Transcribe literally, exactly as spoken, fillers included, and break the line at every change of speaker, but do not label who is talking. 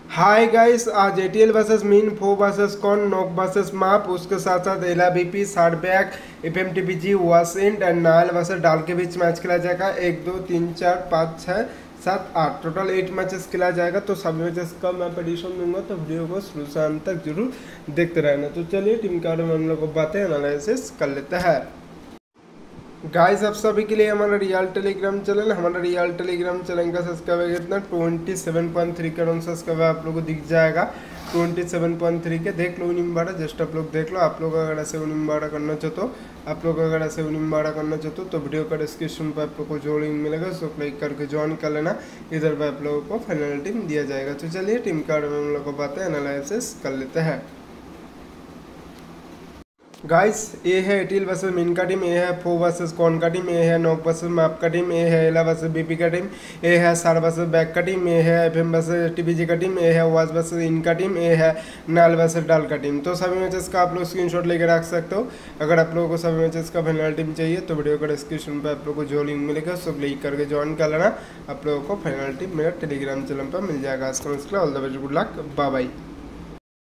हाय guys, आज ATL versus मीन, फो वर्सेस कॉन, नोक वर्सेस माप, उसके साथ साथ एलआरबीपी, सार्टबैक, एफएमटीपीजी, वासेंट एंड नायल वर्सेस डाल के बीच मैच खेला जाएगा। एक दो तीन चार पाँच छः सात आठ टोटल एट मैचेस खेला जाएगा। तो सभी मैचेस का मैं प्रेडिक्शन दूंगा, तो वीडियो को शुरू से अंत तक जरूर देखते रहना। तो चलिए टीम के बारे में हम लोग को बातें एनालिसिस कर लेते हैं। गाइस, आप सभी के लिए हमारा रियल टेलीग्राम चैनल हमारा रियल टेलीग्राम चैनल का सब्सक्राइबर कितना twenty seven point three crore subscriber आप लोगों को दिख जाएगा। ट्वेंटी सेवन पॉइंट थ्री के देख लो उनिम्बाड़ा, जस्ट आप लोग देख लो। आप लोग अगर ऐसे उनिम्बाड़ा करना चाहते हो आप लोग अगर ऐसे उनिम्बाड़ा करना चाहते हो तो वीडियो का डिस्क्रिप्शन पर आप लोग को जो लिंक मिलेगा उसको क्लिक करके ज्वाइन कर लेना। इधर पर आप लोगों को फाइनल टीम दिया जाएगा। तो चलिए टीम के बारे में हम लोग को बातें एनालिसिस कर लेते हैं। गाइस, ये है एटीएल वर्सेस मीन का टीम, ये है फो वर्सेस कॉन का टीम, ये है नॉक वर्सेस मैप का टीम, ये है एला वर्सेस बीपी का टीम, ये है सार वर्सेस बैक का टीम, ये है एफएम वर्सेस टीबीजी का टीम, ये है वाज वर्सेस इन का टीम, ये है नाल वर्सेस डाल का टीम। तो सभी मैचेस का आप लोग स्क्रीनशॉट लेकर रख सकते हो। अगर आप लोगों को सभी मैचेस का फाइनल टीम चाहिए तो वीडियो का डिस्क्रिप्शन पर आप लोग को जो लिंक मिलेगा उसको क्लिक करके ज्वाइन कर लेना। आप लोगों को फाइनल टीम मेरा टेलीग्राम चैनल पर मिल जाएगा। आज का all the best, good luck, bye bye.